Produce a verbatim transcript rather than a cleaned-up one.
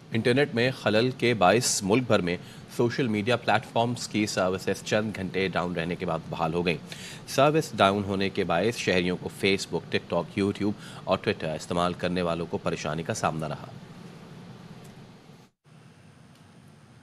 Internet में खलल के बायस मुल्क भर में सोशल मीडिया प्लेटफॉर्म्स की सर्विसेज चंद घंटे डाउन रहने के बाद बहाल हो गई। सर्विस डाउन होने के बायस शहरियों को फेसबुक, टिकटॉक, यूट्यूब और ट्विटर इस्तेमाल करने वालों को परेशानी का सामना रहा।